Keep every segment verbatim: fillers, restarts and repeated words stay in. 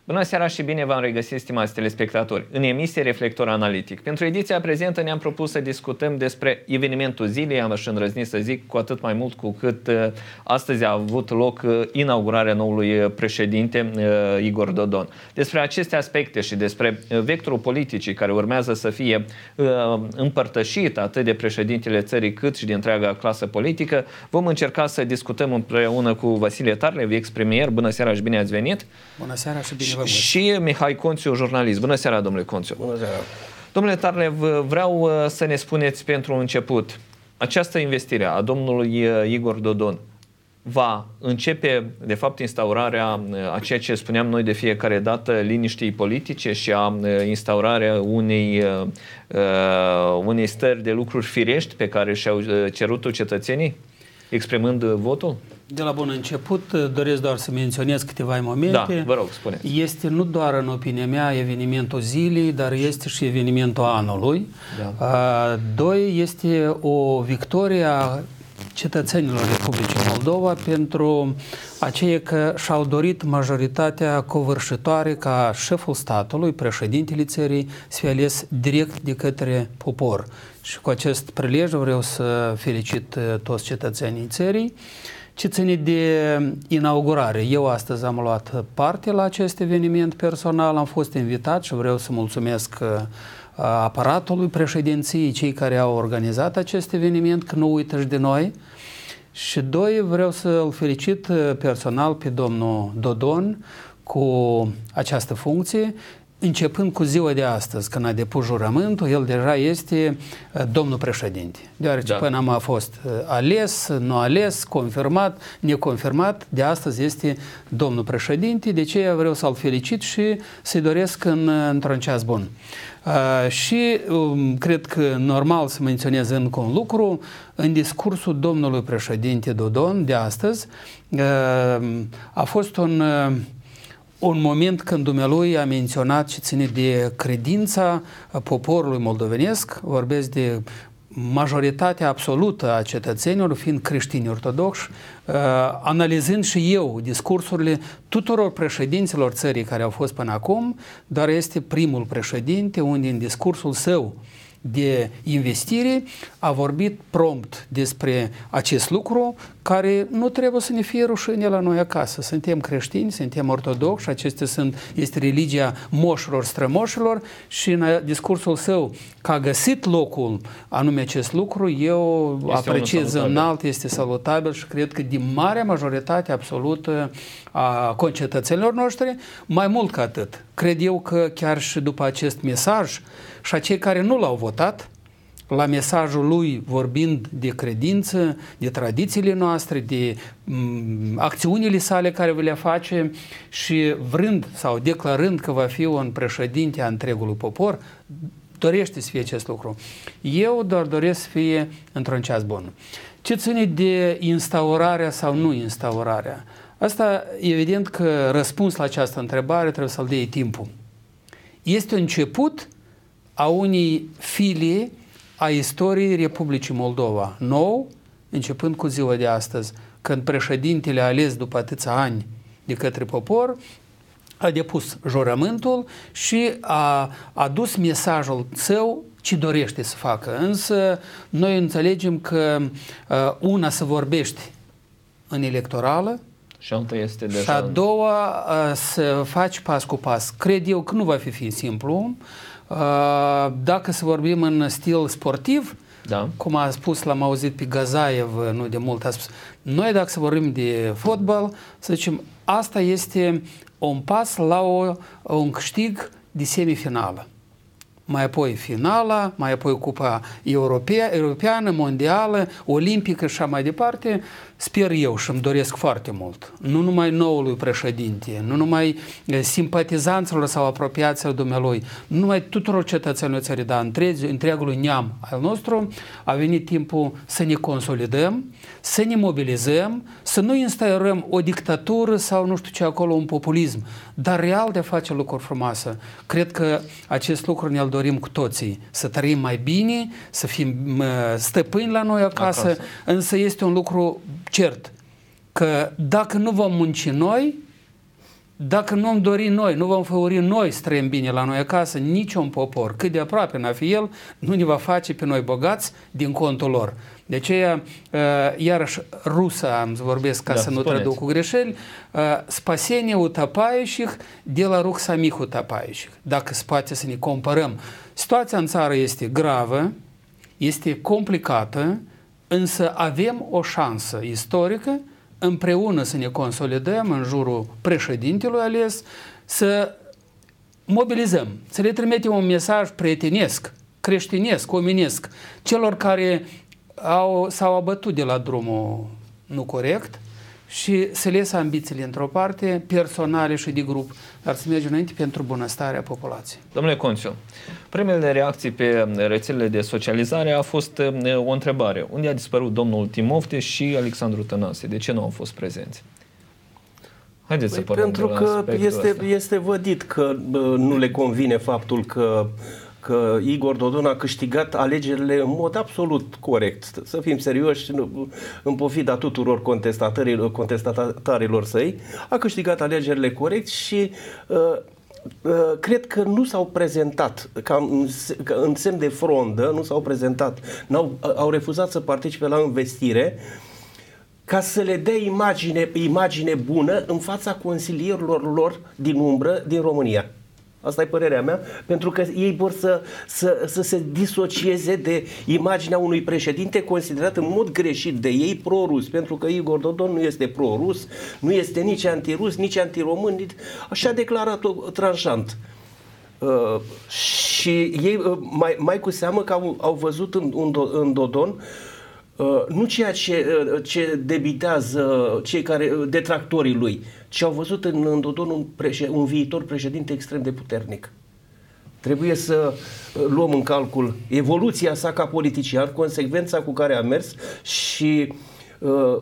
Bună seara și bine v-am regăsit, stimați telespectatori, în emisie Reflector Analitic. Pentru ediția prezentă ne-am propus să discutăm despre evenimentul zilei, am aș îndrăzni să zic, cu atât mai mult cu cât uh, astăzi a avut loc uh, inaugurarea noului președinte uh, Igor Dodon. Despre aceste aspecte și despre uh, vectorul politicii care urmează să fie uh, împărtășit atât de președintele țării cât și de întreaga clasă politică, vom încerca să discutăm împreună cu Vasile Tarlev, ex-premier. Bună seara și bine ați venit! Bună seara și bine! Și Mihai Conțiu, jurnalist. Bună seara, domnule Conțiu. Bună seara. Domnule Tarlev, vreau să ne spuneți pentru început, această investire a domnului Igor Dodon va începe, de fapt, instaurarea a ceea ce spuneam noi de fiecare dată, liniștii politice și a instaurarea unei, unei stări de lucruri firești pe care și-au cerut-o cetățenii, exprimând votul? De la bun început doresc doar să menționez câteva momente. Da, vă rog, spuneți. Este nu doar, în opinia mea, evenimentul zilei, dar este și evenimentul anului. Da. A, doi, este o victorie a cetățenilor Republicii Moldova pentru aceia că și-au dorit majoritatea covârșitoare ca șeful statului, președintele țării, să fie ales direct de către popor. Și cu acest prilej vreau să felicit toți cetățenii țării. Ce ține de inaugurare, eu astăzi am luat parte la acest eveniment personal, am fost invitat și vreau să mulțumesc aparatului președinției, cei care au organizat acest eveniment, că nu uită și de noi. Și doi, vreau să-l felicit personal pe domnul Dodon cu această funcție, începând cu ziua de astăzi, când a depus jurământul, el deja este domnul președinte. Deoarece da. Până am a fost ales, nu ales, confirmat, neconfirmat, de astăzi este domnul președinte, de aceea vreau să-l felicit și să-i doresc în, într-un ceas bun. Uh, și um, cred că normal să menționez încă un lucru, în discursul domnului președinte Dodon de astăzi uh, a fost un... Uh, un moment când dumnealui a menționat și ține de credința poporului moldovenesc, vorbesc de majoritatea absolută a cetățenilor, fiind creștini ortodoxi, uh, analizând și eu discursurile tuturor președinților țării care au fost până acum, dar este primul președinte unde în discursul său de investire a vorbit prompt despre acest lucru care nu trebuie să ne fie rușine la noi acasă. Suntem creștini, suntem ortodoxi, acestea sunt, este religia moșilor, strămoșilor și în discursul său că a găsit locul anume acest lucru, eu este apreciez înalt, este salutabil și cred că din marea majoritate absolută a concetățenilor noștri, mai mult ca atât. Cred eu că chiar și după acest mesaj și acei care nu l-au votat, la mesajul lui vorbind de credință, de tradițiile noastre, de m, acțiunile sale care le face și vrând sau declarând că va fi un președinte a întregului popor, dorește să fie acest lucru. Eu doar doresc să fie într-un ceas bun. Ce ține de instaurarea sau nu instaurarea? Asta, evident că răspuns la această întrebare trebuie să-l dea timpul. Este un început a unei filii a istoriei Republicii Moldova, nou, începând cu ziua de astăzi, când președintele ales după atâția ani de către popor, a depus jurământul și a adus mesajul său ce dorește să facă. Însă noi înțelegem că uh, una să vorbești în electorală, și alta este deja... Și a doua uh, să faci pas cu pas. Cred eu că nu va fi, fi simplu. Uh, dacă să vorbim în stil sportiv, da. Cum a spus, l-am auzit pe Gazaev, nu de mult, a spus, noi dacă să vorbim de fotbal, să zicem, asta este un pas la o, un câștig de semifinală. Mai apoi finala, mai apoi Cupa Europea, Europeană, Mondială, Olimpică și așa mai departe. Sper eu și îmi doresc foarte mult, nu numai noului președinte, nu numai simpatizanților sau apropiaților dumnealui, nu numai tuturor cetățenilor țării, dar întregului neam al nostru, a venit timpul să ne consolidăm, să ne mobilizăm, să nu instaurăm o dictatură sau nu știu ce acolo, un populism, dar real de a face lucruri frumoase. Cred că acest lucru ne-l dorim cu toții, să trăim mai bine, să fim stăpâni la noi acasă, acasă. Însă este un lucru cert, că dacă nu vom munci noi, dacă nu am dori noi, nu vom făuri noi străim bine la noi acasă, niciun popor, cât de aproape n-a fi el, nu ne va face pe noi bogați din contul lor. De aceea, iarăși, rusa, am să vorbesc ca da, să nu spuneți. Traduc cu greșeli, spasenie utapающих, de la ruc samих utapающих. Dacă se poate să ne comparăm. Situația în țară este gravă, este complicată, însă avem o șansă istorică împreună să ne consolidăm în jurul președintelui ales, să mobilizăm, să le trimitem un mesaj prietenesc, creștinesc, omenesc, celor care au, s-au abătut de la drumul nu corect și să le iasă ambițiile într-o parte, personale și de grup, dar să mergem înainte pentru bunăstarea populației. Domnule Conțiu, primele reacții pe rețelele de socializare a fost o întrebare. Unde a dispărut domnul Timofte și Alexandru Tănase? De ce nu au fost prezenți? Haideți păi să pentru că este, este vădit că nu le convine faptul că că Igor Dodon a câștigat alegerile în mod absolut corect. Să fim serioși, în pofida tuturor contestatarilor, contestatarilor săi, a câștigat alegerile corect și uh, uh, cred că nu s-au prezentat, ca în, ca în semn de frondă, nu s-au prezentat, n-au, au refuzat să participe la învestire, ca să le dea imagine, imagine bună în fața consilierilor lor din umbră din România. Asta e părerea mea, pentru că ei vor să, să, să se disocieze de imaginea unui președinte considerat în mod greșit de ei pro-rus, pentru că Igor Dodon nu este pro-rus, nu este nici anti-rus, nici anti-român, nici... așa a declarat-o tranșant. Uh, și ei, uh, mai, mai cu seamă că au, au văzut în, în, în Dodon Uh, nu ceea ce, uh, ce debitează cei care, uh, detractorii lui, ci au văzut în, în Dodon un, președ, un viitor președinte extrem de puternic. Trebuie să uh, luăm în calcul evoluția sa ca politician, consecvența cu care a mers și, uh, uh,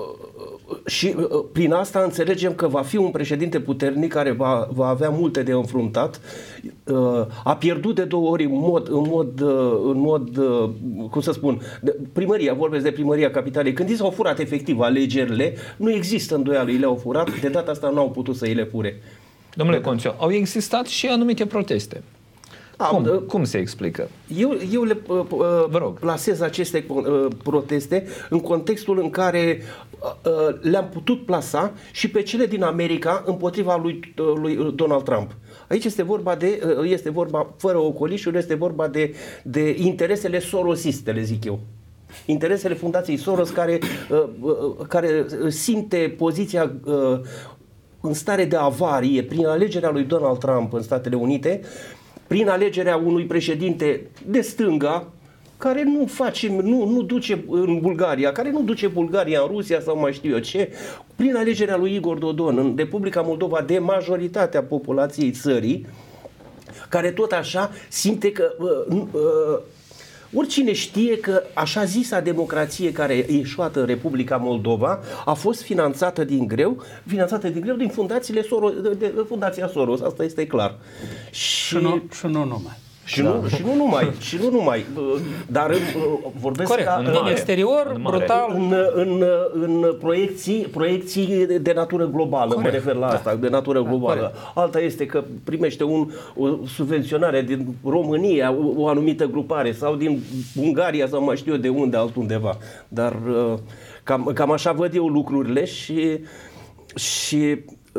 și uh, prin asta înțelegem că va fi un președinte puternic care va, va avea multe de înfruntat. Uh, a pierdut de două ori în mod, în mod, uh, în mod uh, cum să spun, primăria, vorbesc de primăria capitalei. Când i s-au furat efectiv alegerile, nu există îndoială, ei le-au furat, de data asta nu au putut să îi le fure. Domnule Conțiu, au existat și anumite proteste. Cum, uh, cum se explică? Eu, eu le uh, uh, plasez aceste uh, proteste în contextul în care uh, le-am putut plasa și pe cele din America împotriva lui, uh, lui Donald Trump. Aici este vorba de, uh, este vorba, fără ocolișuri, este vorba de, de interesele sorosiste, le zic eu. Interesele Fundației Soros care, uh, uh, care simte poziția uh, în stare de avarie prin alegerea lui Donald Trump în Statele Unite, prin alegerea unui președinte de stânga, care nu face, nu, nu duce în Bulgaria, care nu duce Bulgaria în Rusia sau mai știu eu ce, prin alegerea lui Igor Dodon în Republica Moldova de majoritatea populației țării, care tot așa simte că uh, uh, oricine știe că așa zisa democrație care e ieșuată în Republica Moldova a fost finanțată din greu, finanțată din greu din fundațiile Soros, de, de Fundația Soros, asta este clar. Și, și, nu, și nu numai. Și, da. nu, și nu numai, și nu numai, dar vorbesc corect, ca, în, în exterior, în brutal. În, în, în proiecții, proiecții de natură globală, corect, mă refer la asta, da. de natură globală. Corect. Alta este că primește un, o subvenționare din România, o, o anumită grupare, sau din Ungaria, sau mai știu eu de unde, altundeva. Dar cam, cam așa văd eu lucrurile și... și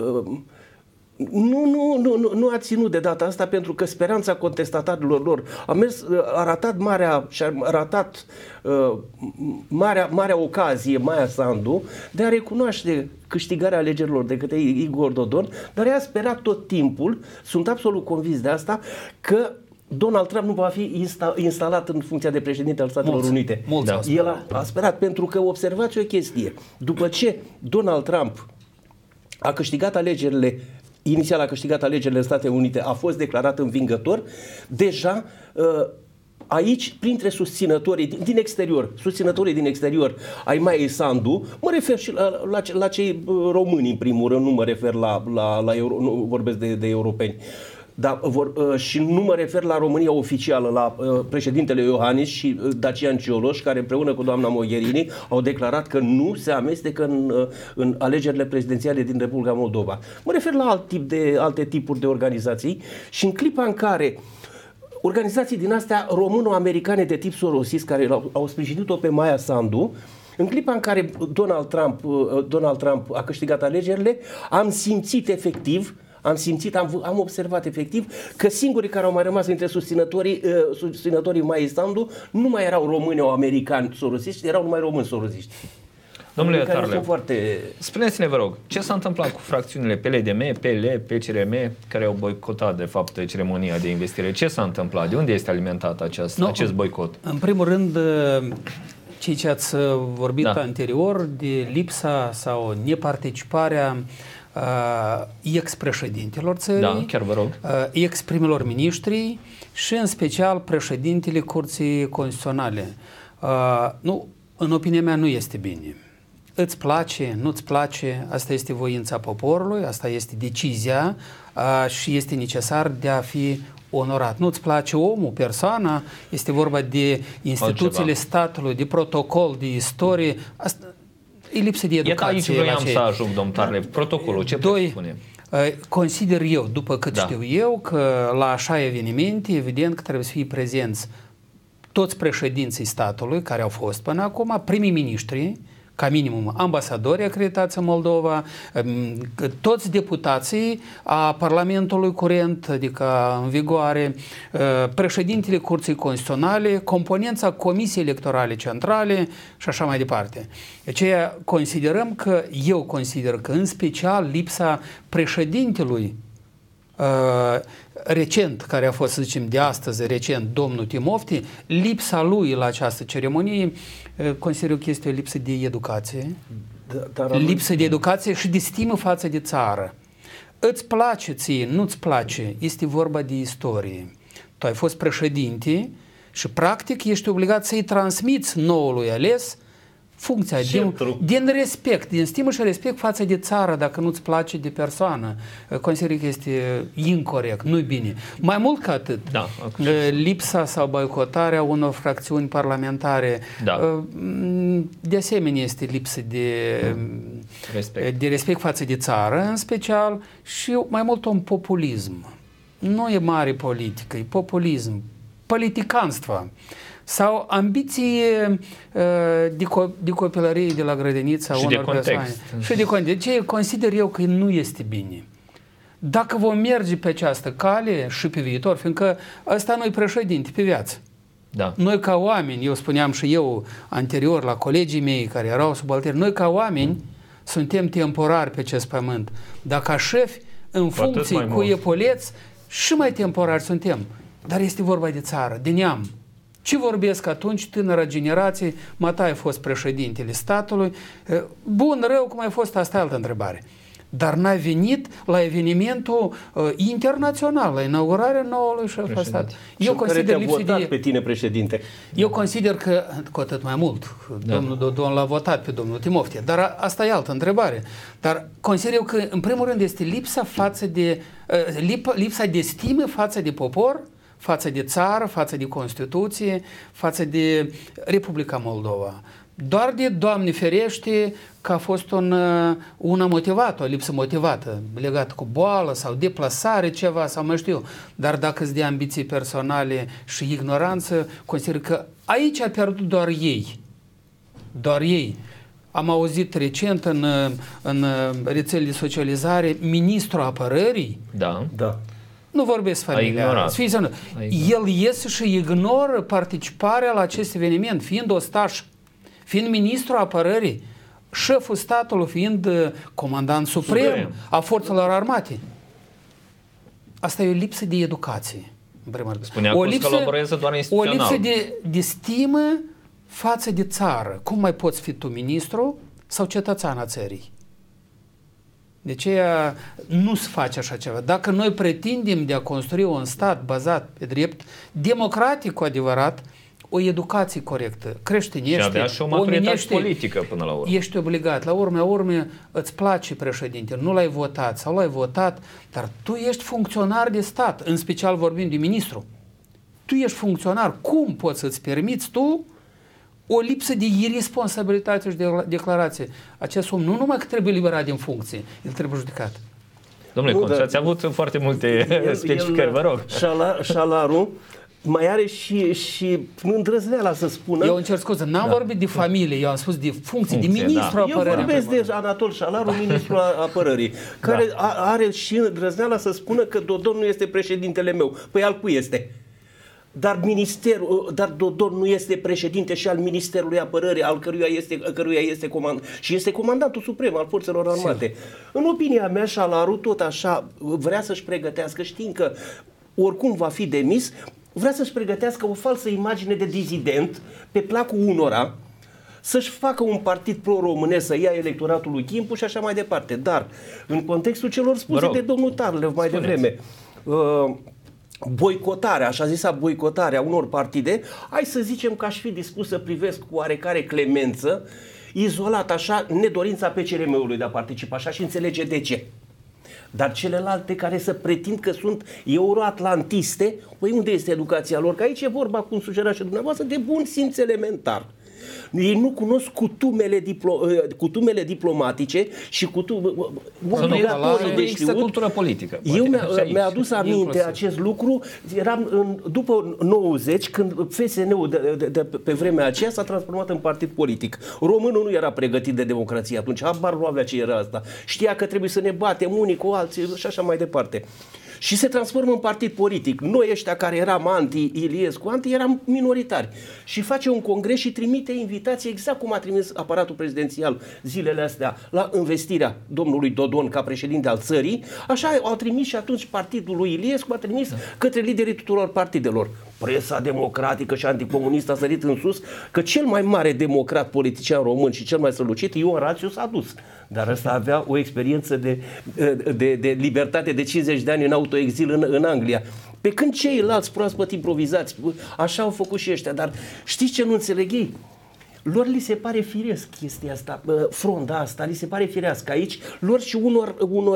Nu, nu, nu, nu a ținut de data asta, pentru că speranța contestatarilor lor a mers, a ratat marea, și-a ratat uh, marea, marea ocazie, Maia Sandu, de a recunoaște câștigarea alegerilor de către Igor Dodon, dar ea a sperat tot timpul, sunt absolut convins de asta, că Donald Trump nu va fi insta, instalat în funcția de președinte al Statelor mulți, Unite. Mulți da. El a, a sperat, pentru că observați o chestie. După ce Donald Trump a câștigat alegerile inițial a câștigat alegerile în Statele Unite, a fost declarat învingător, deja aici, printre susținătorii din exterior, susținătorii din exterior ai Maiei Sandu, mă refer și la, la, la cei români în primul rând, nu mă refer la, la, la euro, nu vorbesc de, de europeni, Da, vor, și nu mă refer la România oficială, la președintele Iohannis și Dacian Cioloș, care împreună cu doamna Mogherini au declarat că nu se amestecă în, în alegerile prezidențiale din Republica Moldova. Mă refer la alt tip de, alte tipuri de organizații și în clipa în care organizații din astea româno-americane de tip sorosist, care au, au sprijinit-o pe Maia Sandu, în clipa în care Donald Trump, Donald Trump a câștigat alegerile, am simțit efectiv Am simțit, am, am observat efectiv că singurii care au mai rămas între susținătorii, uh, susținătorii Maia Sandu nu mai erau români sau americani sorosiști, erau numai români sorosiști. Domnule Tarle, foarte... spuneți-ne, vă rog, ce s-a întâmplat cu fracțiunile P L D M, P L, P C R M, care au boicotat, de fapt, ceremonia de investire? Ce s-a întâmplat? De unde este alimentat acest, no, acest boicot? În primul rând, cei ce ați vorbit da. anterior de lipsa sau neparticiparea Uh, ex-președintelor țării, da, chiar vă rog. Uh, ex-primilor miniștri și în special președintele Curții Constituționale. Uh, nu, în opinia mea nu este bine. Îți place, nu-ți place, asta este voința poporului, asta este decizia uh, și este necesar de a fi onorat. Nu-ți place omul, persoana, este vorba de instituțiile altceva. Statului, de protocol, de istorie, asta e lipsă de educație. Iată, aici vroiam să ajung, domn Tarle, protocolul, ce Doi, presupune? Consider eu, după cât da. știu eu, că la așa evenimente, evident că trebuie să fie prezenți toți președinții statului, care au fost până acum, primii miniștri, ca minimum ambasadori acreditați în Moldova, toți deputații a Parlamentului curent, adică în vigoare, președintele Curții Constituționale, componența Comisiei Electorale Centrale și așa mai departe. De aceea considerăm că, eu consider că în special lipsa președintelui Uh, recent, care a fost, să zicem, de astăzi, recent, domnul Timofti, lipsa lui la această ceremonie, uh, consider că este o lipsă de educație, da, dar lipsă de educație și de stimă față de țară. Îți place ție, nu-ți place, este vorba de istorie. Tu ai fost președinte și practic ești obligat să-i transmiți noului ales funcția din, din respect, din stimă și respect față de țară, dacă nu-ți place de persoană. Consider că este incorect, nu-i bine. Mai mult ca atât, da, lipsa sau boicotarea unor fracțiuni parlamentare, da. de asemenea este lipsă de respect. de respect față de țară, în special, și mai mult un populism. Nu e mare politică, e populism, politicanство. Sau ambiții uh, de, co- de copilărie de la grădinița și unor de context. persoane. Și de context. Ce consider eu că nu este bine. Dacă vom merge pe această cale și pe viitor, fiindcă ăsta nu-i președinte pe viață. Da. Noi ca oameni, eu spuneam și eu anterior la colegii mei care erau subalterni, noi ca oameni suntem temporari pe acest pământ. Dar ca șefi, în funcție cu epoleți, și mai temporari suntem. Dar este vorba de țară, de neam. Ce vorbesc atunci tânăra generație? Mata ai fost președintele statului. Bun, rău, cum ai fost, asta e altă întrebare. Dar n-a venit la evenimentul uh, internațional, la inaugurarea noului șef al statului. Eu consider lipsă de... pe tine președinte. Eu consider că, cu atât mai mult, da. domnul Dodon l-a votat pe domnul Timofte, dar a, asta e altă întrebare. Dar consider eu că, în primul rând, este lipsa față de, uh, lip, lipsa de stimă față de popor, față de țară, față de Constituție, față de Republica Moldova. Doar de, Doamne ferește, că a fost un, una motivată, o lipsă motivată, legată cu boală sau deplasare, ceva, sau mai știu. Dar dacă sunt de ambiții personale și ignoranță, consider că aici a pierdut doar ei. Doar ei. Am auzit recent în, în rețelele de socializare ministrul apărării. Da. Da. Nu vorbesc familia. El iese și ignoră participarea la acest eveniment, fiind ostaș, fiind ministrul apărării, șeful statului, fiind comandant suprem, suprem a forțelor armate. Asta e o lipsă de educație. Spunea o lipsă, colaborează doar instituțional. O lipsă de, de stimă față de țară. Cum mai poți fi tu ministru sau cetățean a țării? De aceea nu se face așa ceva. Dacă noi pretindem de a construi un stat bazat pe drept, democratic cu adevărat, o educație corectă, creștinește, și avea și o maturitate politică până la urmă. Ești obligat. La urmă, urmă, îți place președinte, nu l-ai votat sau l-ai votat, dar tu ești funcționar de stat, în special vorbim de ministru. Tu ești funcționar. Cum poți să-ți permiți tu o lipsă de irresponsabilitate și de declarație? Acest om nu numai că trebuie liberat din funcție, el trebuie judecat. Domnule Conț, ați avut foarte multe el, specificări, vă rog. Șalarul mai are și, și îndrăzneala să spună... Eu încerc scuze, n-am da. vorbit de familie, eu am spus de funcție, funcție de ministru da. apărării. Eu vorbesc de Anatol Șalaru, ministrul apărării, care da. are și îndrăzneala să spună că Dodon nu este președintele meu. Păi al cui este? Dar ministerul, dar Dodon nu este președinte și al Ministerului Apărării, al căruia este, căruia este comandant, și este comandantul suprem al forțelor armate. Sim. În opinia mea, Șalaru tot așa vrea să-și pregătească, știind că oricum va fi demis, vrea să-și pregătească o falsă imagine de dizident pe placul unora, să-și facă un partid pro-românesc, să ia electoratul lui Chimpu și așa mai departe. Dar, în contextul celor spuse de domnul Tarlev mai Spuneți. devreme, uh, boicotarea, așa zisa boicotarea unor partide, hai să zicem că aș fi dispus să privesc cu oarecare clemență, izolat așa, nedorința P C R M-ului de a participa, așa, și înțelege de ce. Dar celelalte care să pretind că sunt euroatlantiste, păi unde este educația lor? Că aici e vorba, cum sugera și dumneavoastră, de bun simț elementar. Ei nu cunosc cutumele, diplo, cutumele diplomatice și cutumele obligatorii de știut. Cultură politică. Eu mi-a, mi-a adus aminte inclusiv. acest lucru, eram în, după nouăzeci, când F S N-ul de, de, de, pe vremea aceea s-a transformat în partid politic. Românul nu era pregătit de democrație atunci, habar nu avea ce era asta. Știa că trebuie să ne batem unii cu alții și așa mai departe. Și se transformă în partid politic. Noi ăștia care eram anti-Iliescu, anti, eram minoritari. Și face un congres și trimite invitații, exact cum a trimis aparatul prezidențial zilele astea la investirea domnului Dodon ca președinte al țării, așa au trimis și atunci partidul lui Iliescu, a trimis da. către liderii tuturor partidelor. Presa democratică și anticomunistă a sărit în sus că cel mai mare democrat politician român și cel mai strălucit, Ion Rațiu, s-a dus. Dar ăsta avea o experiență de, de, de libertate de cincizeci de ani în autoexil în, în Anglia. Pe când ceilalți proaspăt improvizați, așa au făcut și ăștia. Dar știți ce nu înțeleg ei? Lor li se pare firesc chestia asta, fronda asta, li se pare firească aici, lor și unor, unor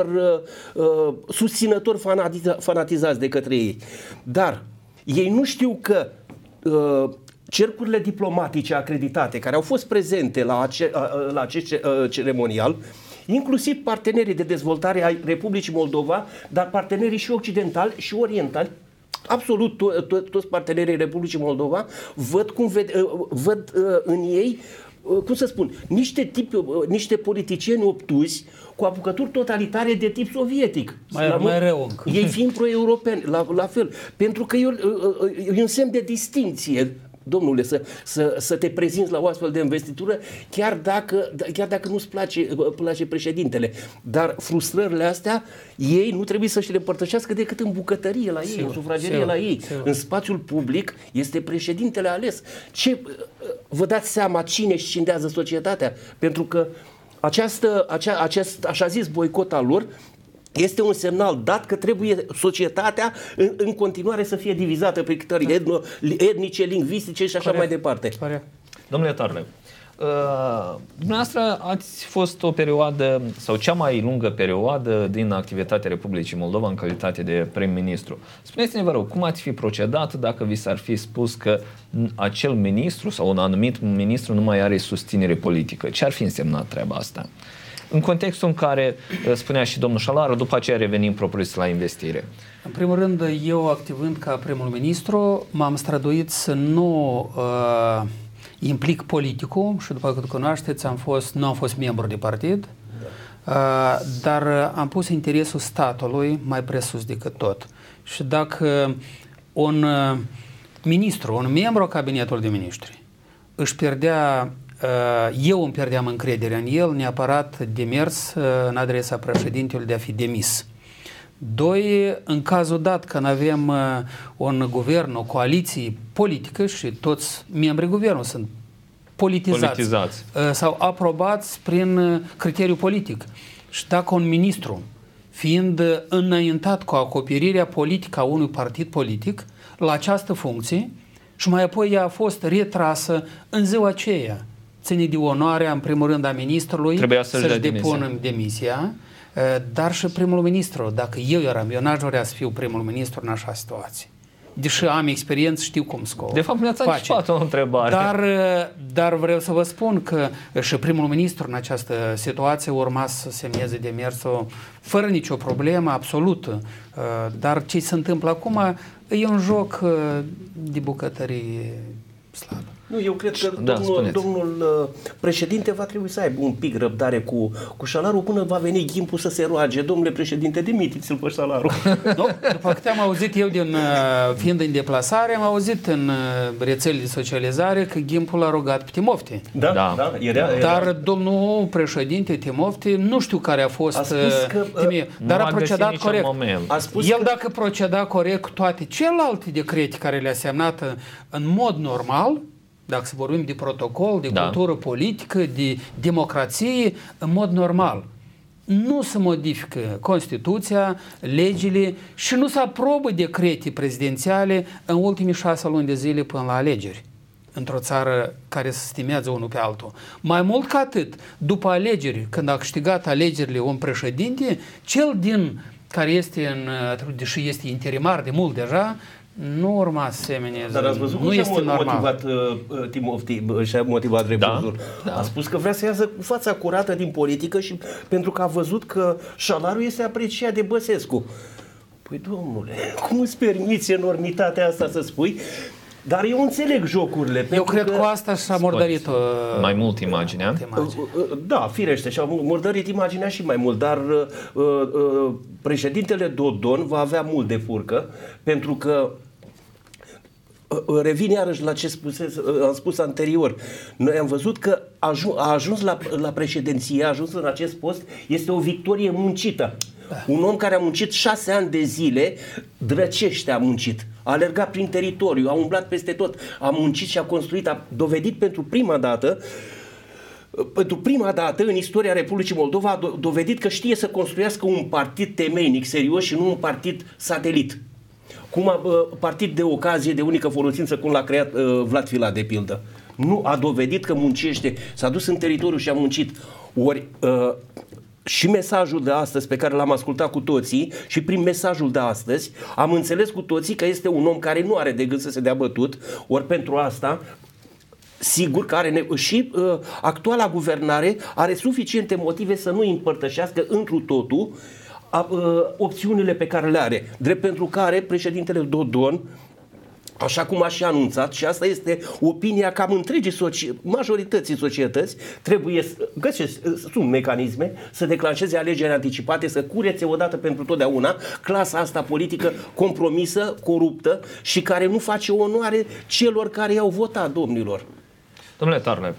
uh, susținători fanatiza, fanatizați de către ei. Dar ei nu știu că uh, cercurile diplomatice acreditate care au fost prezente la, ace, uh, la acest uh, ceremonial, inclusiv partenerii de dezvoltare ai Republicii Moldova, dar partenerii și occidentali și orientali, absolut to- to- toți partenerii Republicii Moldova, văd, cum ved, uh, văd uh, în ei, uh, cum să spun, niște, tipi, uh, niște politicieni obtuzi cu apucături totalitare de tip sovietic. Mai, mai rău încă. Ei fiind pro-europeni, la, la fel. Pentru că e, e un semn de distinție, domnule, să, să, să te prezinți la o astfel de investitură, chiar dacă, chiar dacă nu-ți place, place președintele. Dar frustrările astea, ei nu trebuie să-și le împărtășească decât în bucătărie la ei, sigur, în sufragerie sigur, la ei. Sigur. În spațiul public este președintele ales. Ce, vă dați seama cine scindează societatea? Pentru că această, acea, acest, așa zis, boicot al lor este un semnal dat că trebuie societatea în, în continuare să fie divizată pe criterii etno, etnice, lingvistice și așa Pare. mai departe. Pare. Domnule Tarlev, uh, dumneavoastră ați fost o perioadă, sau cea mai lungă perioadă din activitatea Republicii Moldova în calitate de prim-ministru. Spuneți-ne, vă rog, cum ați fi procedat dacă vi s-ar fi spus că acel ministru sau un anumit ministru nu mai are susținere politică? Ce ar fi însemnat treaba asta? În contextul în care, spunea și domnul Șalaru, după aceea revenim propriu-zis la investire. În primul rând, eu activând ca primul ministru, m-am străduit să nu uh, implic politicul și după cât cunoașteți, am fost, nu am fost membru de partid, uh, dar am pus interesul statului mai presus decât tot. Și dacă un uh, ministru, un membru al cabinetului de ministri își pierdea eu îmi pierdeam încrederea în el, neapărat demers în adresa președintelui de a fi demis. Doi, în cazul dat când avem un guvern, o coaliție politică și toți membrii guvernului sunt politizați, politizați sau aprobați prin criteriu politic. Și dacă un ministru, fiind înaintat cu acoperirea politică a unui partid politic, la această funcție, și mai apoi ea a fost retrasă în ziua aceea. Ține de onoarea, în primul rând, a ministrului Trebuia să-și, să-și dea depună demisia. demisia, dar și primul ministru. Dacă eu eram, eu n-aș vrea să fiu primul ministru în așa situație. Deși am experiență, știu cum scot. De fapt, mi-ați anticipat o întrebare. Dar, dar vreau să vă spun că și primul ministru în această situație urma să semneze demersul fără nicio problemă, absolută. Dar ce se întâmplă acum e un joc de bucătărie slabă. Nu, eu cred că Da, domnul, domnul uh, președinte va trebui să aibă un pic răbdare cu, cu Șalaru până va veni ghimpul să se roage. Domnule președinte, demitiți-l pe Șalaru. Nu? După câte am auzit eu, din, fiind în deplasare, am auzit în rețelele de socializare că ghimpul a rugat pe Timofte. Da, da. da era, era. Dar domnul președinte Timofte, nu știu care a fost... A spus că, timie, dar a, a procedat corect. A spus El că... dacă proceda corect cu toate celelalte decrete care le-a semnat în mod normal, dacă să vorbim de protocol, de da. cultură politică, de democrație, în mod normal. Nu se modifică Constituția, legile și nu se aprobă decrete prezidențiale în ultimii șase luni de zile până la alegeri, într-o țară care se stimează unul pe altul. Mai mult ca atât, după alegeri, când a câștigat alegerile un președinte, cel din care este, în, deși este interimar de mult deja, nu urma asemenea. Dar ați văzut cum și-a motivat uh, Timofte, și-a motivat Repuzul. Da, da. A spus că vrea să iasă cu fața curată din politică și pentru că a văzut că Șalaru este apreciat de Băsescu. Păi, domnule, cum îți permiți enormitatea asta să spui? Dar eu înțeleg jocurile. Eu cred că cu asta și-a murdărit uh, mai mult imaginea. Imagine. Da, firește, și-a murdărit imaginea și mai mult, dar uh, uh, președintele Dodon va avea mult de furcă, pentru că revin iarăși la ce spuse, am spus anterior. Noi am văzut că a ajuns la, la președinție, a ajuns în acest post, este o victorie muncită. Da. Un om care a muncit șase ani de zile, drăcește a muncit. A alergat prin teritoriu, a umblat peste tot, a muncit și a construit, a dovedit pentru prima dată pentru prima dată în istoria Republicii Moldova a dovedit că știe să construiască un partid temeinic, serios și nu un partid satelit. Cum a, partid de ocazie, de unică folosință, cum l-a creat uh, Vlad Filat, de pildă. Nu, a dovedit că muncește, s-a dus în teritoriu și a muncit. Ori uh, și mesajul de astăzi pe care l-am ascultat cu toții și prin mesajul de astăzi am înțeles cu toții că este un om care nu are de gând să se dea bătut, ori pentru asta sigur că are ne- și uh, actuala guvernare are suficiente motive să nu împărtășească întru totul a, uh, opțiunile pe care le are, drept pentru care președintele Dodon, așa cum a și anunțat, și asta este opinia cam întregii soci- majorității societăți, trebuie să găsesc, sunt mecanisme să declanșeze alegeri anticipate, să curețe odată pentru totdeauna clasa asta politică compromisă, coruptă și care nu face onoare celor care i-au votat, domnilor. Domnule Tarlev,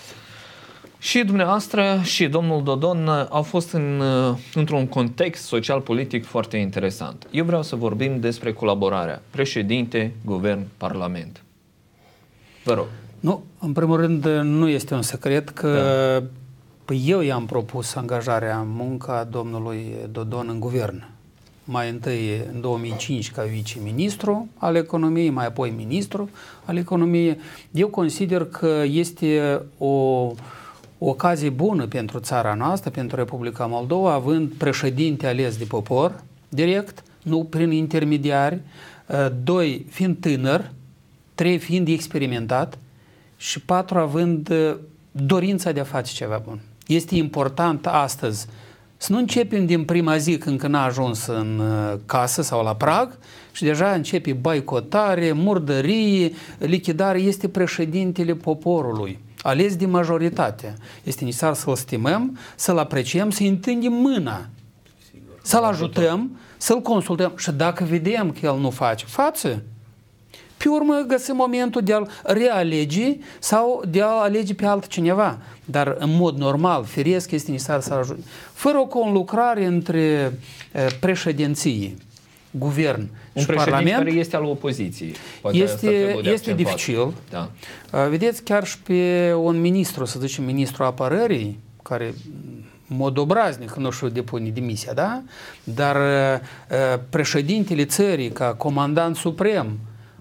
și dumneavoastră și domnul Dodon au fost în, într-un context social-politic foarte interesant. Eu vreau să vorbim despre colaborarea președinte, guvern, parlament. Vă rog. Nu, în primul rând nu este un secret că da. Păi eu i-am propus angajarea munca domnului Dodon în guvern. Mai întâi în două mii cinci ca viceministru al economiei, mai apoi ministru al economiei. Eu consider că este o o ocazie bună pentru țara noastră, pentru Republica Moldova, având președinte ales de popor, direct, nu prin intermediari, doi, fiind tânăr, trei, fiind experimentat și patru, având dorința de a face ceva bun. Este important astăzi să nu începem din prima zi când încă n-a ajuns în casă sau la prag și deja începe boicotare, murdărie, lichidare. Este președintele poporului, ales de majoritate. Este necesar să-l stimăm, să-l apreciem, să-i întindem mâna, să-l ajutăm, să-l consultăm și dacă vedem că el nu face față, pe urmă găsim momentul de a-l realege sau de a alege pe altcineva. Dar în mod normal, firesc, este necesar să ajute. Fără o conlucrare între președinție, guvern un și parlament, care este al opoziției. Poate este, este dificil. Da. Vedeți, chiar și pe un ministru, să zicem ministrul apărării, care în mod obraznic nu știu depune demisia, da? Dar președintele țării ca comandant suprem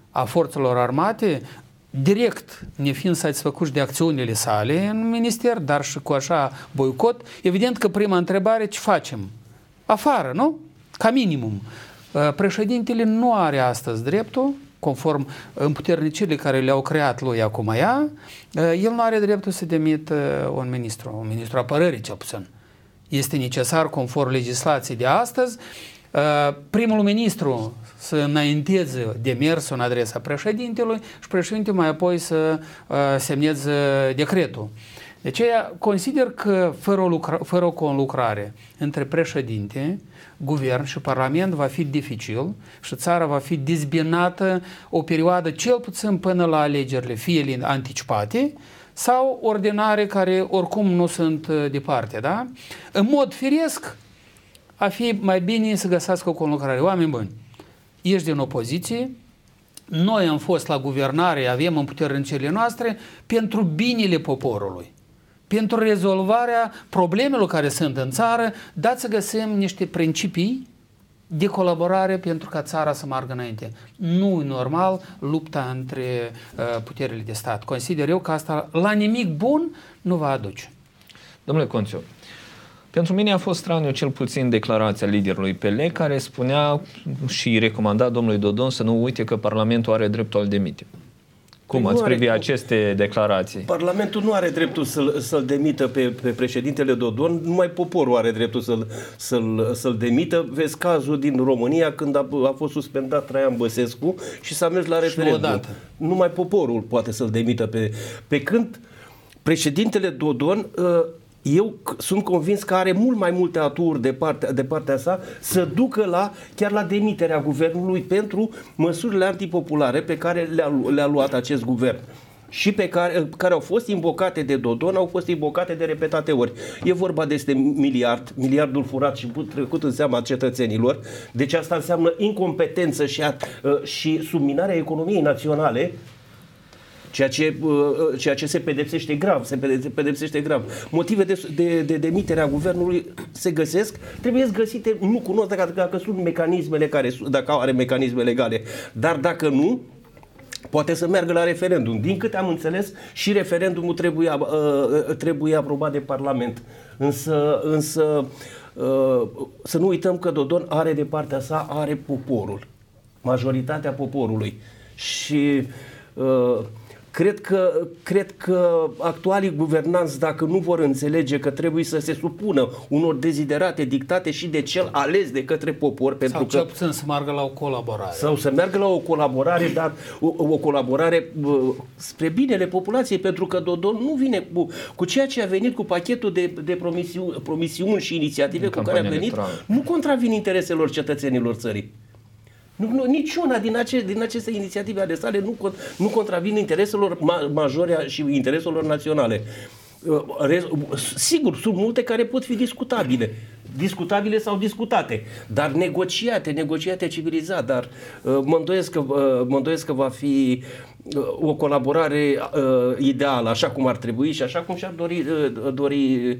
a forțelor armate, direct nefiind satisfăcuți de acțiunile sale în minister, dar și cu așa boicot, evident că prima întrebare, ce facem? Afară, nu? Ca minimum. Președintele nu are astăzi dreptul, conform împuternicirii care le-au creat lui acum ea, el nu are dreptul să demită un ministru, un ministru apărării cel puțin. Este necesar, conform legislației de astăzi, primul ministru să înainteze demersul în adresa președintelui și președintele mai apoi să semneze decretul. De aceea consider că fără o, lucra, fără o conlucrare între președinte, guvern și parlament va fi dificil și țara va fi dezbinată o perioadă cel puțin până la alegerile, fie ele anticipate sau ordinare care oricum nu sunt departe. Da? În mod firesc, a fi mai bine să găsească o conlucrare. Oameni buni, ești din opoziție, noi am fost la guvernare, avem împuternicirile noastre pentru binele poporului, pentru rezolvarea problemelor care sunt în țară, dați să găsim niște principii de colaborare pentru ca țara să meargă înainte. Nu e normal lupta între uh, puterile de stat. Consider eu că asta la nimic bun nu va aduce. Domnule Conțiu, pentru mine a fost straniu cel puțin declarația liderului P L, care spunea și recomanda domnului Dodon să nu uite că Parlamentul are dreptul al demite. Cum ați privi aceste declarații? Parlamentul nu are dreptul să-l, să-l demită pe, pe președintele Dodon, numai poporul are dreptul să-l, să-l, să-l demită. Vezi cazul din România când a, a fost suspendat Traian Băsescu și s-a mers la referendum. Numai poporul poate să-l demită. Pe, pe când președintele Dodon... Uh, eu sunt convins că are mult mai multe aturi de partea, de partea sa să ducă la, chiar la demiterea guvernului pentru măsurile antipopulare pe care le-a, le-a luat acest guvern și pe care, care au fost invocate de Dodon, au fost invocate de repetate ori. E vorba de este miliard, miliardul furat și trecut în seama cetățenilor. Deci asta înseamnă incompetență și, a, și subminarea economiei naționale, Ceea ce, ceea ce se pedepsește grav, se pedepsește grav. Motive de, de, de demitere a guvernului se găsesc, trebuie găsite, nu cunosc dacă, dacă sunt mecanismele care, dacă are mecanisme legale, dar dacă nu, poate să meargă la referendum. Din câte am înțeles, și referendumul trebuie, trebuie aprobat de Parlament. Însă, însă să nu uităm că Dodon are de partea sa, are poporul, majoritatea poporului. Și Cred că, cred că actualii guvernanți, dacă nu vor înțelege că trebuie să se supună unor deziderate dictate și de cel ales de către popor, pentru sau că cel puțin să meargă la o colaborare. Sau să meargă la o colaborare, dar o, o colaborare uh, spre binele populației, pentru că Dodon nu vine cu, cu ceea ce a venit, cu pachetul de, de promisiuni, promisiuni și inițiative cu care a venit, electoral. Nu contravine intereselor cetățenilor țării. Nu, nu, niciuna din, ace, din aceste inițiative ale sale nu, nu contravine intereselor ma, majore și intereselor naționale. Re, sigur, sunt multe care pot fi discutabile. Discutabile sau discutate, dar negociate, negociate civilizat, dar mă îndoiesc că, mă îndoiesc că va fi o colaborare uh, ideală, așa cum ar trebui și așa cum și-ar dori, uh, dori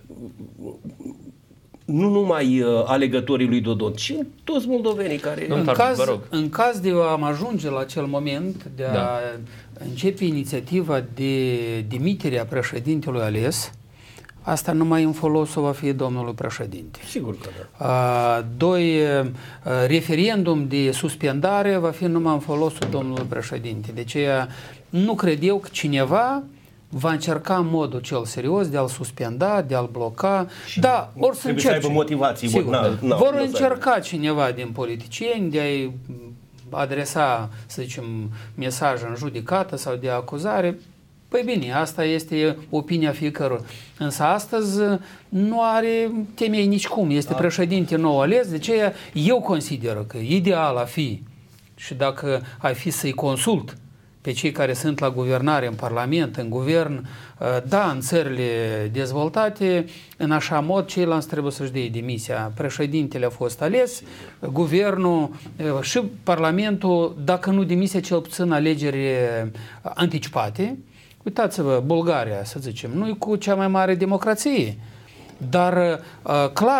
nu numai uh, alegătorii lui Dodon, ci toți moldovenii care... În caz, în caz de am ajunge la acel moment de a da. începe inițiativa de demitere a președintelui ales, asta numai în folosul va fi domnului președinte. Sigur că da. A, doi, referendum de suspendare va fi numai în folosul domnului președinte. De aceea nu cred eu că cineva va încerca în modul cel serios de a-l suspenda, de a-l bloca. Și da, ori să încerce. Să aibă motivații. Sigur, na, na, vor încerca cineva din politicieni de a-i adresa, să zicem, mesaj în judecată sau de acuzare. Păi bine, asta este opinia fiecărui. Însă astăzi nu are temei nicicum. Este da. președinte nou ales, de aceea eu consider că ideal a fi, și dacă ai fi să-i consult pe cei care sunt la guvernare, în Parlament, în guvern, da, în țările dezvoltate, în așa mod, ceilalți trebuie să-și dea demisia. Președintele a fost ales, guvernul și Parlamentul, dacă nu demisia, cel puțin alegeri anticipate. Uitați-vă, Bulgaria, să zicem, nu e cu cea mai mare democrație, dar clar,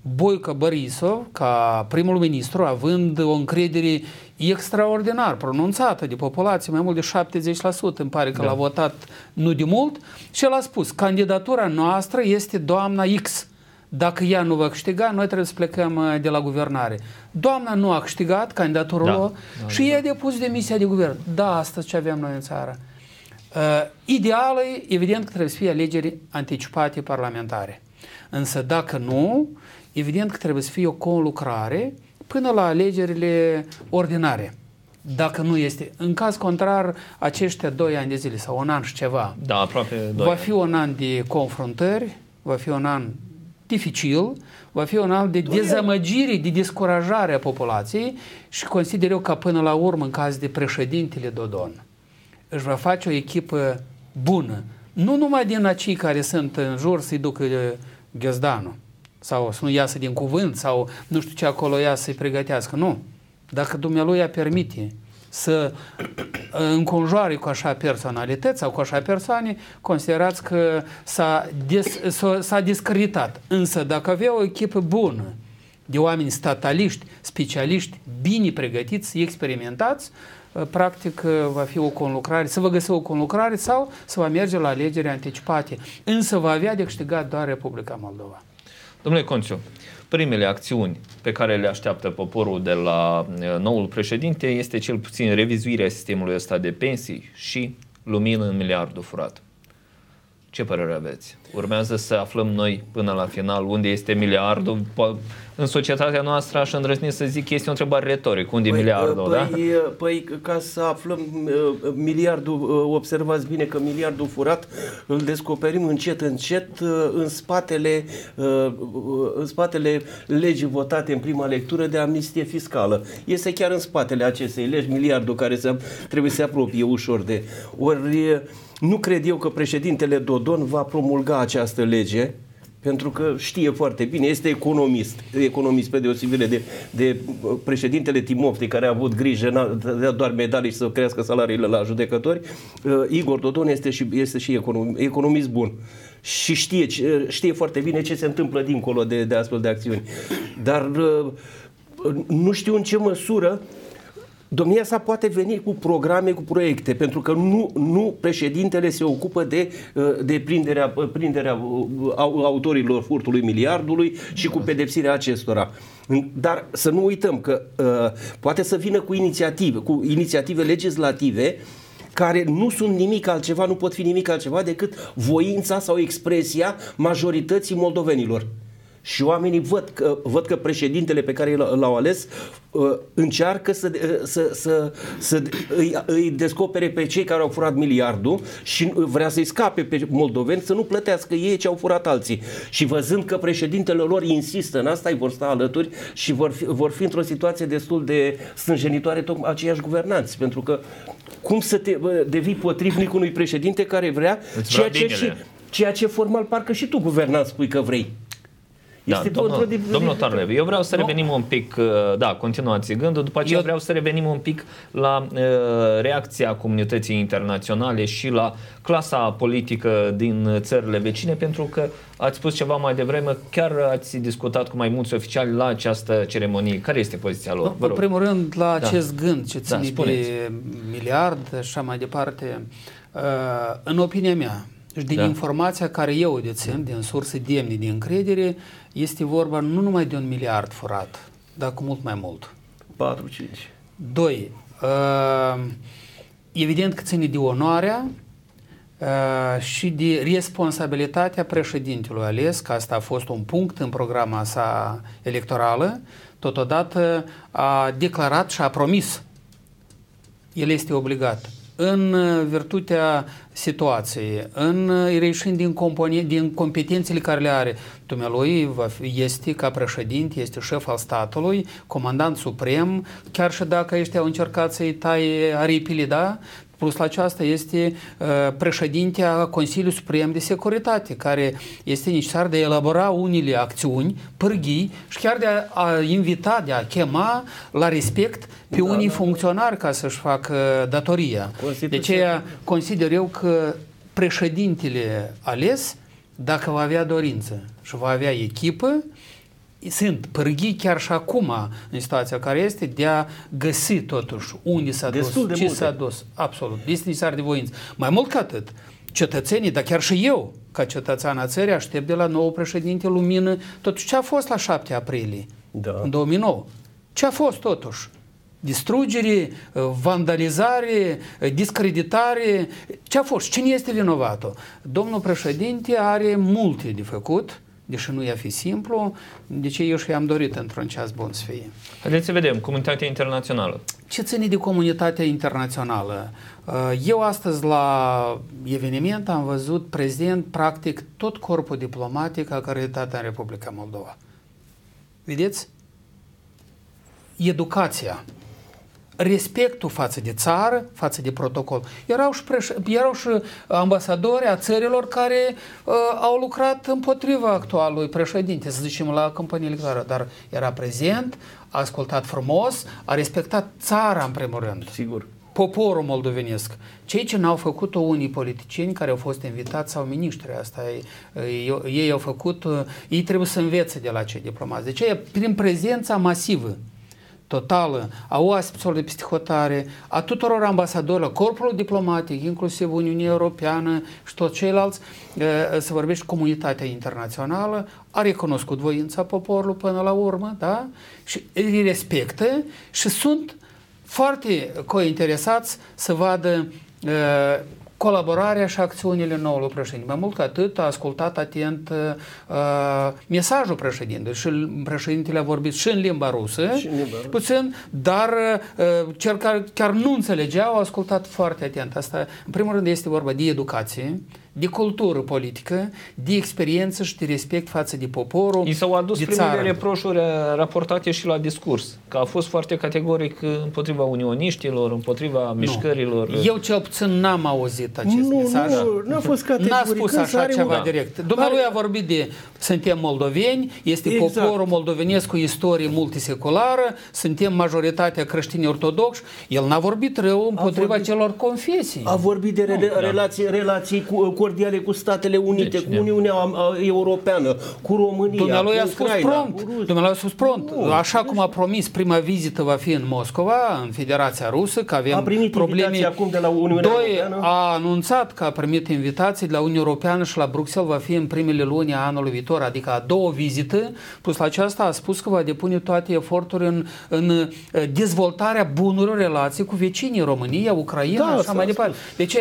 Boica Borisov, ca primul ministru, având o încredere extraordinar pronunțată de populație, mai mult de șaptezeci la sută, îmi pare că da. L-a votat nu de mult, și el a spus, candidatura noastră este doamna X. Dacă ea nu va câștiga, noi trebuie să plecăm de la guvernare. Doamna nu a câștigat candidatura da. Lor da, și da. Ea a depus demisia de guvern. Da, asta ce avem noi în țară. Uh, ideal e, evident că trebuie să fie alegeri anticipate parlamentare. Însă dacă nu, evident că trebuie să fie o conlucrare până la alegerile ordinare. Dacă nu este. În caz contrar, aceștia doi ani de zile sau un an și ceva, da, aproape doi va ani. fi un an de confruntări, va fi un an dificil, va fi un an de dezamăgire, de descurajare a populației și consider eu că până la urmă, în caz de președintele Dodon, își va face o echipă bună. Nu numai din acei care sunt în jur să-i ducă ghiozdanul sau să nu iasă din cuvânt sau nu știu ce acolo ia să-i pregătească. Nu. Dacă Dumnealui ea permite să înconjoare cu așa personalități sau cu așa persoane, considerați că s-a, des, s-a discreditat. Însă dacă avea o echipă bună de oameni stataliști, specialiști, bine pregătiți, experimentați, practic va fi o conlucrare, să vă găsi o conlucrare sau să va merge la alegeri anticipate. Însă va avea de câștigat doar Republica Moldova. Domnule Conciu, primele acțiuni pe care le așteaptă poporul de la noul președinte este cel puțin revizuirea sistemului ăsta de pensii și lumină în miliardul furat. Ce părere aveți? Urmează să aflăm noi până la final unde este miliardul? În societatea noastră, aș îndrăzni să zic, este o întrebare retorică. Unde păi, e miliardul? Păi, da? păi, ca să aflăm miliardul, observați bine că miliardul furat îl descoperim încet, încet în spatele, în spatele legii votate în prima lectură de amnistie fiscală. Este chiar în spatele acestei legi miliardul care se, trebuie să se apropie ușor de... Ori nu cred eu că președintele Dodon va promulga această lege, pentru că știe foarte bine, este economist, economist pe deosebire de, de președintele Timofte, care a avut grijă, dea doar medalii și să crească salariile la judecători. Igor Dodon este și, este și econom, economist bun și știe, știe foarte bine ce se întâmplă dincolo de, de astfel de acțiuni. Dar nu știu în ce măsură domnia sa poate veni cu programe, cu proiecte, pentru că nu, nu președintele se ocupă de, de prinderea, prinderea autorilor furtului miliardului și cu pedepsirea acestora. Dar să nu uităm că uh, poate să vină cu inițiative, cu inițiative legislative care nu sunt nimic altceva, nu pot fi nimic altceva decât voința sau expresia majorității moldovenilor. Și oamenii văd că, văd că președintele pe care l-au ales uh, încearcă să, uh, să, să, să îi, îi descopere pe cei care au furat miliardul și vrea să-i scape pe moldoveni să nu plătească ei ce au furat alții. Și văzând că președintele lor insistă în asta, îi vor sta alături și vor fi, vor fi într-o situație destul de stânjenitoare tocmai aceiași guvernanți. Pentru că cum să te uh, devii potrivnic unui președinte care vrea ceea ce, și, ceea ce formal parcă și tu guvernant spui că vrei. Da, domnul, de... domnul Tarlev, eu vreau să revenim un pic, da, continuați gândul, după aceea eu... vreau să revenim un pic la uh, reacția comunității internaționale și la clasa politică din țările vecine, pentru că ați spus ceva mai devreme, chiar ați discutat cu mai mulți oficiali la această ceremonie. Care este poziția lor? În primul rând, la da. acest gând ce ține da, de miliard și așa mai departe, uh, în opinia mea, și din da. informația care eu o dețin, din surse demne de încredere, este vorba nu numai de un miliard furat, dar cu mult mai mult. patru cinci. Doi, uh, evident că ține de onoarea uh, și de responsabilitatea președintelui ales, că asta a fost un punct în programa sa electorală, totodată a declarat și a promis. El este obligat. În virtutea situației, în ieșind din, din competențele care le are, dumnealui este ca președinte, este șef al statului, comandant suprem, chiar și dacă ăștia au încercat să-i taie aripile, da? Plus la aceasta este uh, președintea Consiliului Suprem de Securitate, care este necesar de a elabora unele acțiuni, pârghii și chiar de a, a invita, de a chema la respect pe da, unii da, funcționari ca să-și facă datoria. De aceea consider eu că președintele ales, dacă va avea dorință și va avea echipă, sunt pârghii chiar și acum, în situația care este, de a găsi totuși unde s-a dus, ce s-a dus. Absolut. Este necesar de voință. Mai mult ca atât, cetățenii, dar chiar și eu, ca cetățean a țării, aștept de la nou președinte lumină totuși ce a fost la șapte aprilie, da. În două mii nouă. Ce a fost totuși? Distrugere, vandalizare, discreditare. Ce a fost? Cine este vinovatul? Domnul președinte are multe de făcut, deși nu i-a fi simplu, de ce eu și i-am dorit într-un ceas bun să fie. Haideți să vedem, comunitatea internațională. Ce ține de comunitatea internațională? Eu astăzi la eveniment am văzut prezent practic tot corpul diplomatic acreditat în Republica Moldova. Vedeți? Educația, respectul față de țară, față de protocol. Erau și, preș- erau și ambasadori a țărilor care uh, au lucrat împotriva actualului președinte, să zicem, la campanie electorală, dar era prezent, a ascultat frumos, a respectat țara în primul rând. Sigur. Poporul moldovenesc. Cei ce n-au făcut-o unii politicieni care au fost invitați sau miniștri, asta ei, ei au făcut, ei trebuie să învețe de la cei diplomați. Deci prin prezența masivă totală a oaspeților de peste hotare, a tuturor ambasadorilor, corpul diplomatic, inclusiv Uniunea Europeană și toți ceilalți, să vorbești comunitatea internațională, a recunoscut voința poporului până la urmă, da? Și îi respectă și sunt foarte cointeresați să vadă uh, colaborarea și acțiunile noului președinte. Mai mult ca atât, a ascultat atent uh, mesajul președintelui și președintele a vorbit și în limba rusă, și în limba rusă. Puțin, dar uh, cel care chiar nu înțelegeau, a ascultat foarte atent. Asta, în primul rând, este vorba de educație, de cultură politică, de experiență și de respect față de poporul, I s-au adus de primele țară. reproșuri raportate și la discurs, că a fost foarte categoric împotriva unioniștilor, împotriva mișcărilor. Nu. Eu cel puțin n-am auzit acest nu, mesaj. Nu, nu a fost categoric. N-a spus așa are ceva un... direct. Dumnealui a vorbit de suntem moldoveni, este exact. Poporul moldovenesc cu istorie multiseculară, suntem majoritatea creștini ortodoxi. El n-a vorbit rău împotriva vorbit, celor confesii. A vorbit de re- no, relații, da. relații cu, cordiale cu Statele Unite, deci, cu Uniunea Europeană, cu România, Dumnealui cu a spus Ucraina, prompt. Dumnealui a spus prompt. Nu, așa cum a promis, prima vizită va fi în Moscova, în Federația Rusă, că avem a primit probleme. Acum de la Uniunea Doi, Europeană. A anunțat că a primit invitații de la Uniunea Europeană și la Bruxelles va fi în primele luni a anului viitor, adică a doua vizită, plus la aceasta a spus că va depune toate eforturile în, în dezvoltarea bunurilor relații cu vecinii România, Ucraina, da, așa mai departe. Deci,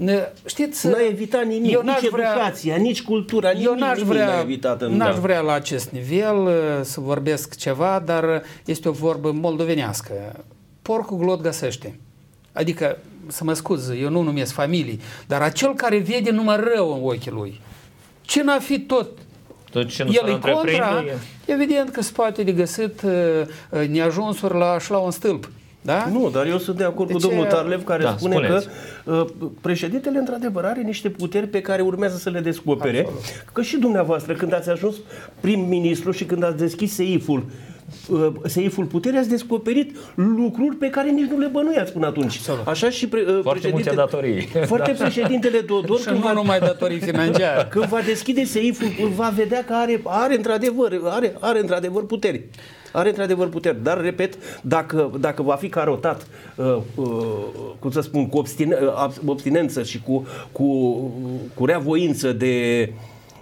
știți, n-a evitat nimic, eu nici vrea, educația, nici cultura, nimic, eu n-aș nimic vrea, n-a evitat. În n-aș da. vrea la acest nivel să vorbesc ceva, dar este o vorbă moldovenească. Porcul glot găsește. Adică, să mă scuz, eu nu numesc familii, dar acel care vede numai rău în ochii lui, ce n-a fi tot, tot ce nu el e contra, e... evident că se poate de găsit uh, neajunsuri la, și la un stâlp. Da? Nu, dar eu sunt de acord de cu ce... domnul Tarlev care da, spune spuneți. că uh, președintele într-adevăr are niște puteri pe care urmează să le descopere. Absolut. Că și dumneavoastră când ați ajuns prim-ministru și când ați deschis seiful uh, seiful puterii, ați descoperit lucruri pe care nici nu le bănuiați până atunci. Absolut. Așa și pre, uh, foarte multe datorii. Foarte da. Președintele Dodon și nu va, numai datorii financiare. Când va deschide seiful, va vedea că are, are într-adevăr are, are într-adevăr puteri. Are într-adevăr puteri, dar, repet, dacă, dacă va fi carotat, uh, uh, cum să spun, cu obstine, uh, abstinență și cu, cu, cu reavoință de...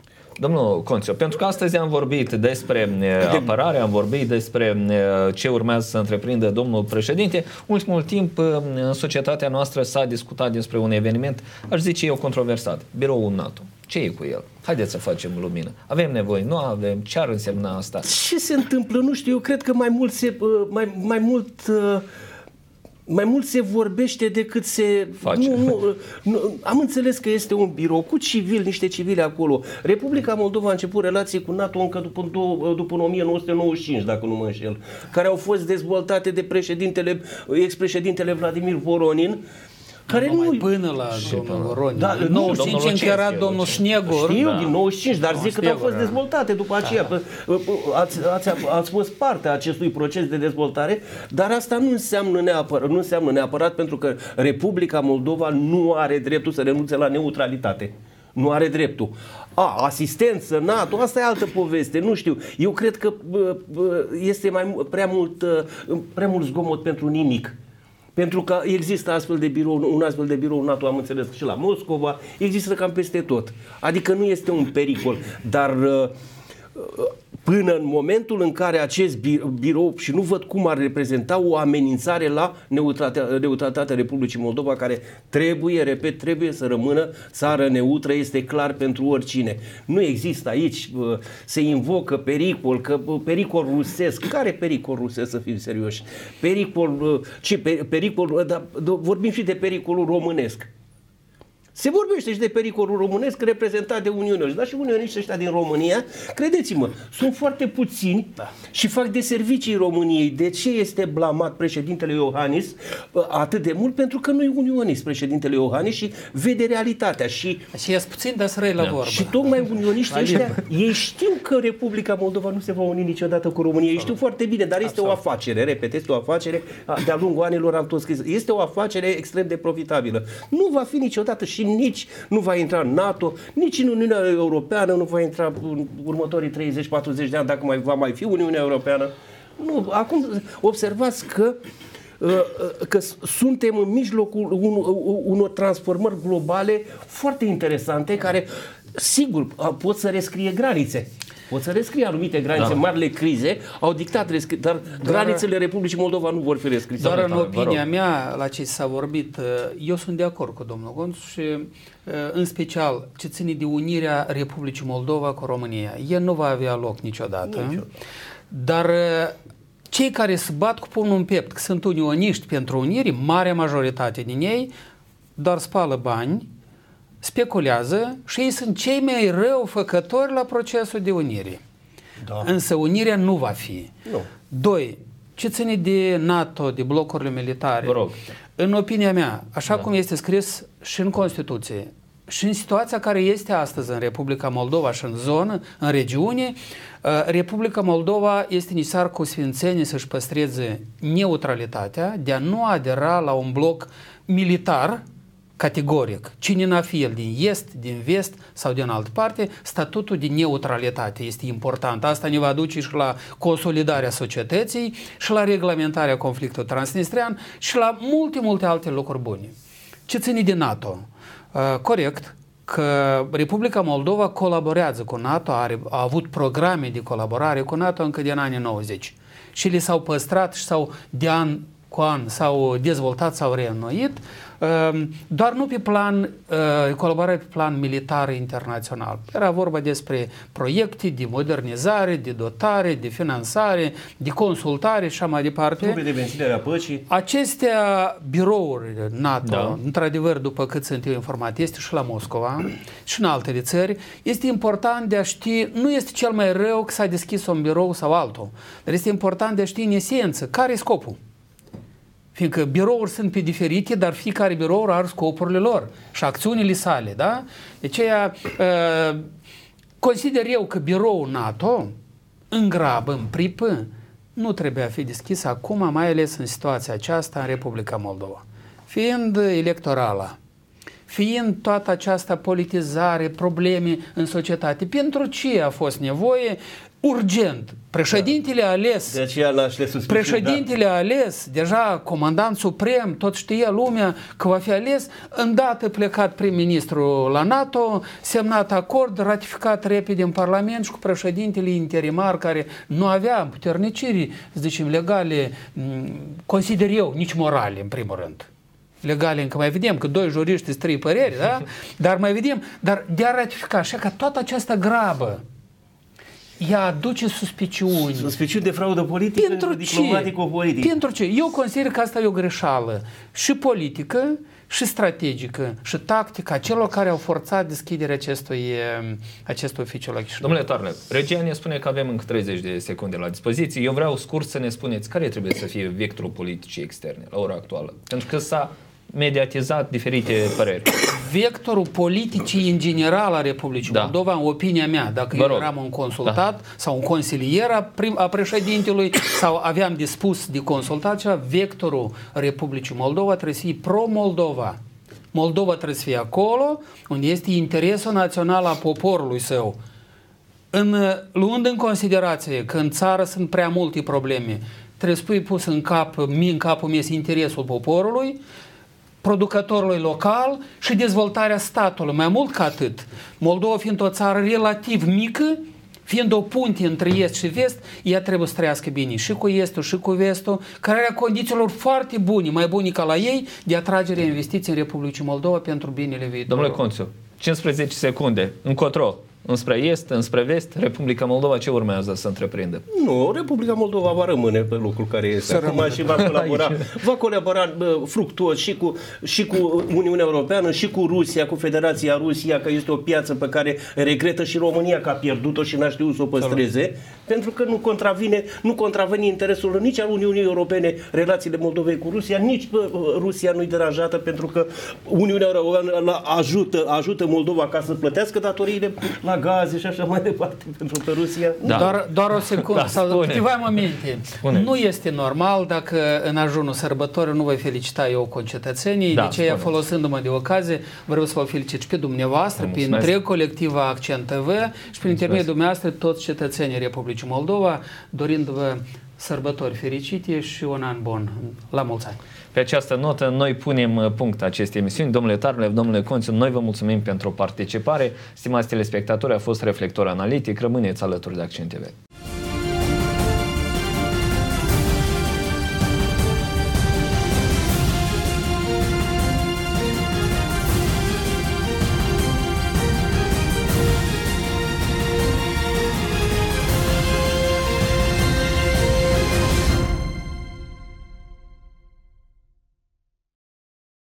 Domnul Conțiu, pentru că astăzi am vorbit despre apărare, am vorbit despre ce urmează să întreprindă domnul președinte. Ultimul timp, în societatea noastră s-a discutat despre un eveniment, aș zice eu, controversat, biroul NATO. Ce e cu el? Haideți să facem lumină. Avem nevoie, nu avem? Ce ar însemna asta? Ce se întâmplă? Nu știu, eu cred că mai mult se... Mai, mai mult... Mai mult se vorbește decât se... Face. Nu, nu, nu, am înțeles că este un birou cu civili, niște civili acolo. Republica Moldova a început relații cu NATO încă după, după o mie nouă sute nouăzeci și cinci, dacă nu mă înșel, care au fost dezvoltate de președintele, ex-președintele Vladimir Voronin, care nu, nu până la domnul Voronin. Da, în nouăzeci și cinci încă era domnul Șnegur. Știu, da. Din nouăzeci și cinci, dar zic că au fost dezvoltate după aceea. Da. Ați, ați, ați fost parte a acestui proces de dezvoltare, dar asta nu înseamnă neapărat, nu înseamnă neapărat pentru că Republica Moldova nu are dreptul să renunțe la neutralitate. Nu are dreptul. A, asistență, NATO, asta e altă poveste, nu știu. Eu cred că este mai prea mult, prea mult zgomot pentru nimic. Pentru că există astfel de birou, un astfel de birou NATO, am înțeles, și la Moscova, există cam peste tot. Adică nu este un pericol, dar până în momentul în care acest birou, și nu văd cum ar reprezenta o amenințare la neutralitatea, neutralitatea Republicii Moldova, care trebuie, repet, trebuie să rămână țară neutră, este clar pentru oricine. Nu există aici, se invocă pericol, că pericol rusesc. Care pericol rusesc, să fim serioși? Pericol, ce pericol, dar vorbim și de pericolul românesc. Se vorbește și de pericolul românesc reprezentat de unioniști, dar și unioniștii ăștia din România, credeți-mă, sunt foarte puțini da. și fac de servicii României. De ce este blamat președintele Iohannis atât de mult? Pentru că nu e unionist președintele Iohannis și vede realitatea. Și, și e puțin, dar să răi la vorbă. Și tocmai unioniștii ăștia, ei știu că Republica Moldova nu se va uni niciodată cu România. Ei știu foarte bine, dar este Absolut. o afacere, repet, este o afacere, de-a lungul anilor am tot scris, este o afacere extrem de profitabilă. Nu va fi niciodată și nici nu va intra în NATO, nici în Uniunea Europeană nu va intra în următorii treizeci patruzeci de ani, dacă mai va mai fi Uniunea Europeană. Nu, acum observați că că suntem în mijlocul unor transformări globale foarte interesante care, sigur, pot să rescrie granițe. Pot să rescrie anumite granițe, da. marile crize au dictat, dar doar, granițele Republicii Moldova nu vor fi rescrise. Doar în opinia mea, la ce s-a vorbit, eu sunt de acord cu domnul Gonțu și în special ce ține de unirea Republicii Moldova cu România. El nu va avea loc niciodată, niciodată. Dar cei care se bat cu pumnul în piept, că sunt unioniști pentru unire, marea majoritate din ei doar spală bani, speculează și ei sunt cei mai răufăcători la procesul de unire. Da. Însă unirea nu va fi. Nu. Doi, ce ține de NATO, de blocurile militare, Vă rog. În opinia mea, așa da. cum este scris și în Constituție, și în situația care este astăzi în Republica Moldova și în zonă, în regiune, Republica Moldova este necesar cu sfințenie să-și păstreze neutralitatea, de a nu adera la un bloc militar categoric. Cine n-a fi el din est, din vest sau din altă parte, statutul de neutralitate este important. Asta ne va duce și la consolidarea societății și la reglementarea conflictului transnistrian și la multe, multe alte lucruri bune. Ce ține de NATO? Uh, corect că Republica Moldova colaborează cu NATO, are, a avut programe de colaborare cu NATO încă din anii nouăzeci și le s-au păstrat și s-au de an cu an s-au dezvoltat, s-au reînnoit, doar nu pe plan, colaborare pe plan militar internațional. Era vorba despre proiecte de modernizare, de dotare, de finanțare, de consultare și așa mai departe. Trupe de menținere a păcii. Acestea birouri NATO, da. într-adevăr, după cât sunt eu informat, este și la Moscova și în altele țări. Este important de a ști, nu este cel mai rău că s-a deschis un birou sau altul, dar este important de a ști în esență care e scopul. Fiindcă birouri sunt pe diferite, dar fiecare birou are scopurile lor și acțiunile sale, da? De aceea consider eu că biroul NATO, în grabă, în pripă, nu trebuia fi deschis acum, mai ales în situația aceasta în Republica Moldova. Fiind electorală, fiind toată această politizare, probleme în societate, pentru ce a fost nevoie urgent? Președintele a ales, de aceea președintele da. a ales, deja comandant suprem, tot știa lumea că va fi ales, îndată plecat prim-ministru la NATO, semnat acord, ratificat repede în Parlament și cu președintele interimar care nu avea împuterniciri, zicem, legale, consider eu, nici morale, în primul rând. Legale încă mai vedem, că doi juriști sunt trei păreri, da? Dar mai vedem, dar de a ratifica, așa că toată această grabă ea aduce suspiciuni. Suspiciuni de fraudă politică, pentru diplomatico-politică. Pentru ce? Eu consider că asta e o greșeală și politică, și strategică, și tactică a celor care au forțat deschiderea acestui, acestui oficiu la Chișinău. Domnule Toarnă, regia ne spune că avem încă treizeci de secunde la dispoziție. Eu vreau scurt să ne spuneți care trebuie să fie vectorul politicii externe la ora actuală. Pentru că s-a mediatizat diferite păreri. Vectorul politicii în general a Republicii da. Moldova, în opinia mea, dacă eu eram un consultat da. sau un consilier a, prim, a președintelui sau aveam de spus de consultat, vectorul Republicii Moldova trebuie să fie pro-Moldova. Moldova trebuie să fie acolo unde este interesul național al poporului său. În, luând în considerație că în țară sunt prea multe probleme, trebuie să pui pus în cap, în capul meu interesul poporului, producătorului local și dezvoltarea statului. Mai mult ca atât, Moldova fiind o țară relativ mică, fiind o punte între est și vest, ea trebuie să trăiască bine și cu estul și cu vestul, crearea condițiilor foarte bune, mai bune ca la ei, de atragerea investiției în Republicii Moldova pentru binele viitorului. Domnule Conțiu, cincisprezece secunde, încotro, înspre est, înspre vest, Republica Moldova ce urmează să întreprindă? Nu, Republica Moldova va rămâne pe locul care este acum și va colabora, va colabora uh, fructuos și cu, și cu Uniunea Europeană și cu Rusia, cu Federația Rusia, că este o piață pe care regretă și România că a pierdut-o și n-a știut să o păstreze, pentru că nu contravine, nu contravine interesul nici al Uniunii Europene relațiile Moldovei cu Rusia, nici uh, Rusia nu-i deranjată pentru că Uniunea Europeană ajută, ajută Moldova ca să plătească datoriile la gaze și așa mai departe pentru pe Rusia. Da. Doar, doar o secundă, da, sau câteva momente. Spune. Nu este normal dacă în ajunul sărbătorii nu voi felicita eu concetățenii, da, de aceea folosindu-mă de ocazie vreau să vă felicit și pe dumneavoastră, pe întreg colectiv Accent T V și prin intermediul dumneavoastră toți cetățenii Republicii Moldova, dorindu-vă sărbători fericite și un an bun. La mulți ani! Pe această notă, noi punem punct acestei emisiuni. Domnule Tarlev, domnule Conțiu, noi vă mulțumim pentru participare. Stimați telespectatori, a fost Reflector Analitic. Rămâneți alături de Accent T V.